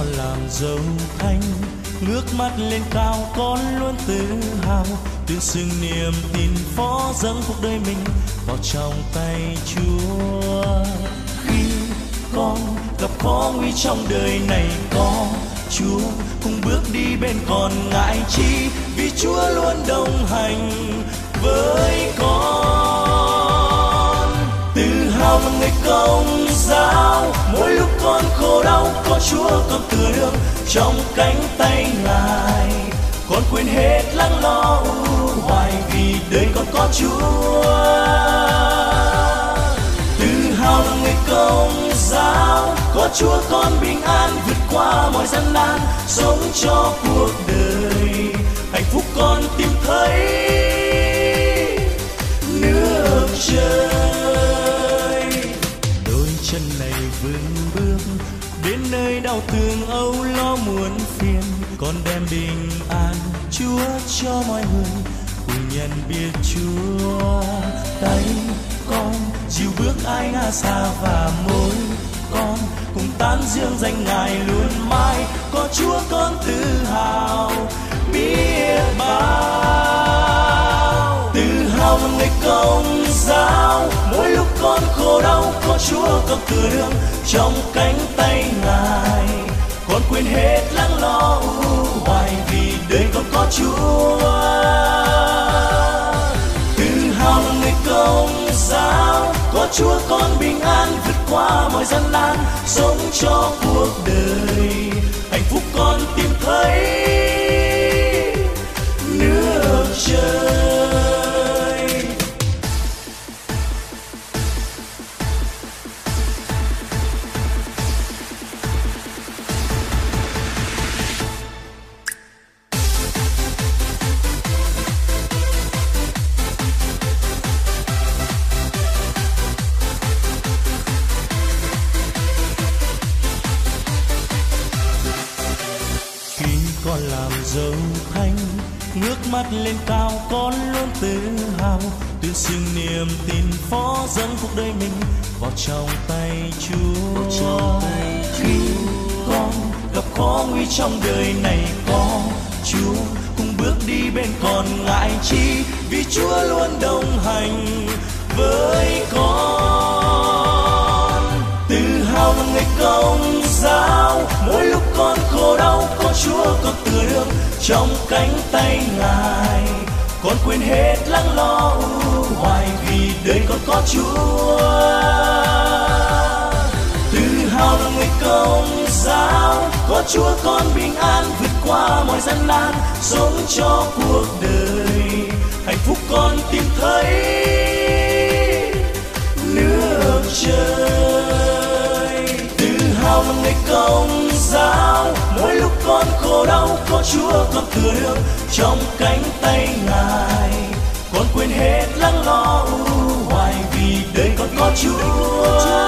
con làm dấu thánh, ngước mắt lên cao con luôn tự hào, tuyên xưng niềm tin phó dâng cuộc đời mình vào trong tay Chúa. Khi con gặp khó nguy trong đời này có Chúa cùng bước đi bên con ngại chi, vì Chúa luôn đồng hành với con. Tự hào là người Công giáo, mỗi lúc con khổ đau có Chúa con tựa đường trong cánh tay Ngài. Con quên hết lắng lo u hoài, vì đời con có Chúa. Tự hào là người Công giáo, có Chúa con bình an vượt qua mọi gian nan, sống cho cuộc đời hạnh phúc con tìm thấy nước trời. Đôi chân này vững bước đến nơi đau thương âu lo muộn phiền, con đem bình an Chúa cho mọi người cùng nhận biết Chúa. Tay con dìu bước ai ngã xa và môi con cùng tán dương danh Ngài luôn mãi, có Chúa con tự hào biết bao. Tự hào là người Công giáo, mỗi lúc con khổ đau có Chúa con tựa đường trong cánh tay Ngài. Con quên hết lắng lo u hoài, vì đời con có Chúa. Tự hào là người Công giáo, có Chúa con bình an vượt qua mọi gian nan, sống cho cuộc đời hạnh phúc con tìm thấy nước trời. Con làm dấu thánh, ngước mắt lên cao con luôn tự hào, tuyên xưng niềm tin phó dâng cuộc đời mình vào trong tay Chúa. Khi con gặp khó nguy trong đời này có Chúa cùng bước đi bên con ngại chi, vì Chúa luôn đồng hành với con. Tự hào là người Công giáo, mỗi lúc con khổ đau có Chúa con tựa đường trong cánh tay Ngài. Con quên hết lắng lo u hoài, vì đời con có Chúa. Tự hào là người Công giáo, có Chúa con bình an vượt qua mọi gian nan, sống cho cuộc đời hạnh phúc con tìm thấy nước trời. Tự hào là người Công giáo, mỗi lúc con khổ đau có Chúa con tựa đường trong cánh tay Ngài. Con quên hết lắng lo u hoài, vì đời con có Chúa.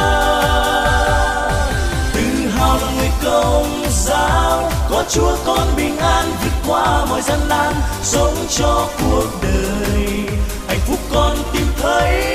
Tự hào là người Công giáo, có Chúa con bình an vượt qua mọi gian nan, sống cho cuộc đời hạnh phúc con tìm thấy